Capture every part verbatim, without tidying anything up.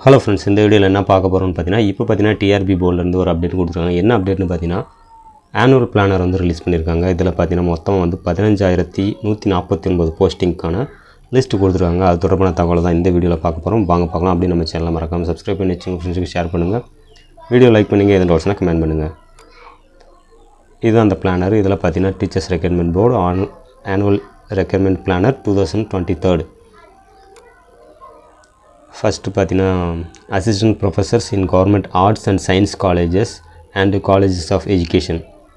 Hello friends, இந்த வீடியோல என்ன பார்க்க போறோம்னு பாத்தீனா இப்போ பாத்தீனா T R B போர்ட்ல இருந்து ஒரு அப்டேட் கொடுத்திருக்காங்க. என்ன அப்டேட்னு பாத்தீனா annual planner வந்து ரிலீஸ் பண்ணிருக்காங்க. இதல பாத்தீனா மொத்தம் வந்து பதினைந்தாயிரத்து நூற்று நாற்பத்தி ஒன்பது போஸ்டிங்கான லிஸ்ட் கொடுத்திருக்காங்க. அது தொடர்பான தகவலை தான் இந்த வீடியோல பார்க்க போறோம். வாங்க பார்க்கலாம். அப்படியே நம்ம சேனலை மறக்காம Subscribe பண்ணி வச்சுங்க, ஃப்ரெண்ட்ஸ்க்கு ஷேர் பண்ணுங்க. வீடியோ லைக் பண்ணுங்க, எதுவும் டவுட்ஸ்னா கமெண்ட் பண்ணுங்க. இதுதான் அந்த பிளானர். இதல பாத்தீனா teachers recruitment board annual recruitment planner twenty twenty-three. First pathina assistant professors in government arts and science colleges and colleges of education.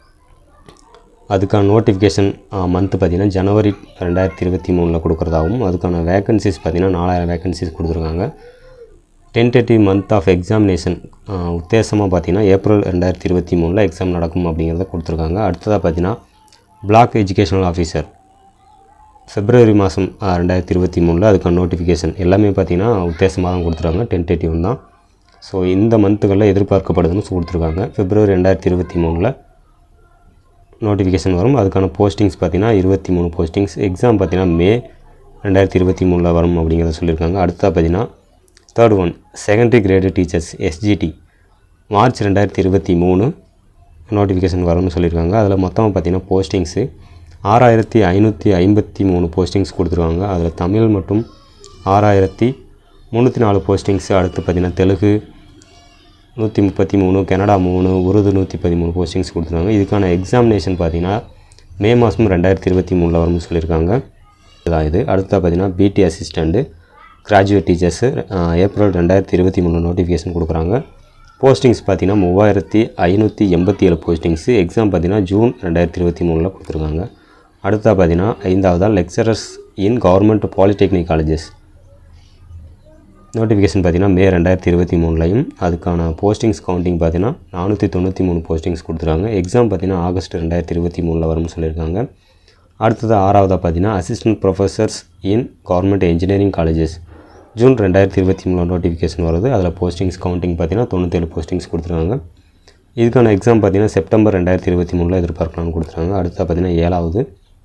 அதுக்கான நோட்டிஃபிகேஷன் மந்த் பாத்தீனா ஜனவரி இரண்டாயிரத்து இருபத்தி மூன்று ல கொடுக்கறதாவும் அதுக்கான வேகன்சிஸ் பாத்தீனா நாலாயிரம் வேகன்சிஸ் கொடுத்திருக்காங்க. tentative month of examination உத்தேசமா பாத்தீனா ஏப்ரல் இரண்டாயிரத்து இருபத்தி மூன்று ல எக்ஸாம் நடக்கும் அப்படிங்கறத கொடுத்திருக்காங்க. அடுத்ததா பாத்தீனா பிளாக் எஜுகேஷனல் ஆபீசர் February மாதம் இரண்டாயிரத்து இருபத்தி மூன்று ல அதுக்கான நோட்டிஃபிகேஷன் எல்லாமே பாத்தீனா உத்தேசமா தான் கொடுத்திருக்காங்க. டென்டேட்டிவ் தான். சோ இந்த மந்த்கள்ல எதிர்பார்க்கப்படுதுன்னு கொடுத்திருக்காங்க. February இரண்டாயிரத்து இருபத்தி மூன்று ல நோட்டிஃபிகேஷன் வரும். அதுக்கான போஸ்டிங்ஸ் பாத்தீனா இருபத்தி மூன்று போஸ்டிங்ஸ். எக்ஸாம் பாத்தீனா மே இரண்டாயிரத்து இருபத்தி மூன்று ல வரும் அப்படிங்கறத சொல்லிருக்காங்க. அடுத்து பாத்தீனா third one secondary grade teachers S G T மார்ச் இரண்டாயிரத்து இருபத்தி மூன்று நோட்டிஃபிகேஷன் வரும்னு சொல்லிருக்காங்க. அதுல மொத்தமா பாத்தீனா போஸ்டிங்ஸ் ஆறாயிரத்து ஐநூற்று ஐம்பத்தி மூன்று போஸ்டிங்ஸ் கொடுத்திருக்காங்க. அதுல தமிழ் மட்டும் ஆறாயிரத்து முன்னூற்று நான்கு போஸ்டிங்ஸ். அடுத்து பாத்தீனா தெலுங்கு நூற்று முப்பத்தி மூன்று, கன்னடா மூன்று, உருது நூற்று பதிமூன்று போஸ்டிங்ஸ் கொடுத்திருக்காங்க. இதுக்கான எக்ஸாமினேஷன் பாத்தீனா மே மாதம் இரண்டாயிரத்து இருபத்தி மூன்று ல வரும்னு சொல்லிருக்காங்க. இதுதான் இது. அடுத்து பாத்தீனா B T assistant graduate teachers ஏப்ரல் இரண்டாயிரத்து இருபத்தி மூன்று நோட்டிஃபிகேஷன் கொடுக்கறாங்க. போஸ்டிங்ஸ் பாத்தீனா மூவாயிரத்து ஐநூற்று எண்பத்தி ஏழு போஸ்டிங்ஸ். எக்ஸாம் பாத்தீனா ஜூன் இரண்டாயிரத்து இருபத்தி மூன்று ல கொடுத்திருக்காங்க. அடுத்து பாத்தீனா ஐந்தாவதா lecturers in government polytechnic colleges notification பாத்தீனா மே இரண்டாயிரத்து இருபத்தி மூன்று லயும் அதுக்கான போஸ்டிங்ஸ் கவுண்டிங் பாத்தீனா நானூற்று தொண்ணூற்று மூன்று போஸ்டிங்ஸ் கொடுத்திருக்காங்க. எக்ஸாம் பாத்தீனா ஆகஸ்ட் இரண்டாயிரத்து இருபத்தி மூன்று ல வரும்னு சொல்லிருக்காங்க. அடுத்து ஆறாவதா பாத்தீனா assistant professors in government engineering colleges ஜூன் இரண்டாயிரத்து இருபத்தி மூன்று நோட்டிஃபிகேஷன் வருது. அதுல போஸ்டிங்ஸ் கவுண்டிங் பாத்தீனா தொண்ணூற்று ஏழு போஸ்டிங்ஸ் கொடுத்திருக்காங்க. இதுக்கான எக்ஸாம் பாத்தீனா செப்டம்பர் இரண்டாயிரத்து இருபத்தி மூன்று ல எதிர்பார்க்கலாம்னு கொடுத்திருக்காங்க. அடுத்து பாத்தீனா ஏழாவது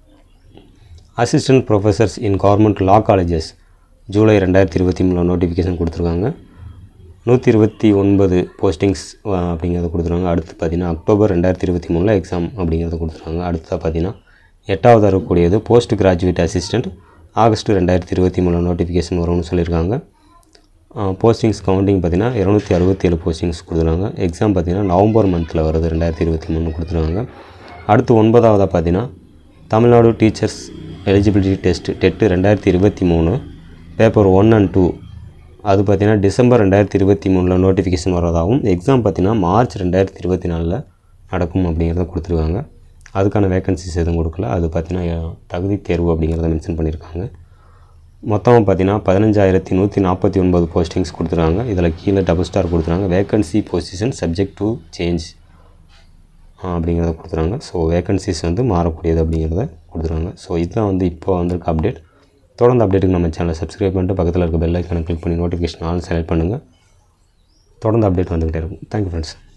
Assistant Professors in Government Law Colleges July இரண்டாயிரத்து இருபத்தி மூன்று ல நோட்டிஃபிகேஷன் கொடுத்திருக்காங்க. நூற்று இருபத்தி ஒன்பது போஸ்டிங்ஸ் அப்படிங்கறத கொடுத்திருக்காங்க. அடுத்து பாத்தீனா அக்டோபர் இரண்டாயிரத்து இருபத்தி மூன்று ல எக்ஸாம் அப்படிங்கறத கொடுத்திருக்காங்க. அடுத்து பாத்தீனா எட்டாவது வரக்கூடியது போஸ்ட் கிராஜுவேட் அசிஸ்டன்ட் ஆகஸ்ட் இரண்டாயிரத்து இருபத்தி மூன்று ல நோட்டிஃபிகேஷன் வரும்னு சொல்லிருக்காங்க. போஸ்டிங்ஸ் கவுண்டிங் பாத்தீனா இருநூற்று அறுபத்தி ஏழு போஸ்டிங்ஸ் கொடுத்திருக்காங்க. எக்ஸாம் பாத்தீனா நவம்பர் மந்த்ல வருது இரண்டாயிரத்து இருபத்தி மூன்று கொடுத்திருக்காங்க. அடுத்து ஒன்பதாவதா பாத்தீனா Tamil Nadu teachers eligibility test TET இரண்டாயிரத்து இருபத்தி மூன்று பேப்பர் one and two அது பாத்தீனா டிசம்பர் இரண்டாயிரத்து இருபத்தி மூன்று ல நோட்டிஃபிகேஷன் வரதாவும் எக்ஸாம் பாத்தீனா மார்ச் இரண்டாயிரத்து இருபத்தி நான்கு ல நடக்கும் அப்படிங்கறத கொடுத்திருக்காங்க. அதுக்கான வேகன்சிஸ் எதுவும் கொடுக்கல. அது பாத்தீனா தகுதி தேர்வு அப்படிங்கறத மென்ஷன் பண்ணிருக்காங்க. மொத்தமா பாத்தீனா பதினைந்தாயிரத்து நூற்று நாற்பத்தி ஒன்பது போஸ்டிங்ஸ் கொடுத்திருக்காங்க. இதல கீழ டபுள் ஸ்டார் கொடுத்திருக்காங்க. Vacancy position subject to change அப்படிங்கறத கொடுத்திருக்காங்க. சோ வேகன்சிஸ் வந்து மாறக்கூடியது அப்படிங்கறத கொடுத்திருக்காங்க. சோ இதுதான் வந்து இப்போ வந்திருக்க அப்டேட். தொடர்ந்து அப்டேட்டுக்கு நம்ம சேனலை Subscribe பண்ணிட்டு பக்கத்துல இருக்க பெல் ஐகானை கிளிக் பண்ணி நோட்டிஃபிகேஷன் ஆல் செலக்ட் பண்ணுங்க. தொடர்ந்து அப்டேட் வந்துட்டே இருக்கும். Thank you friends.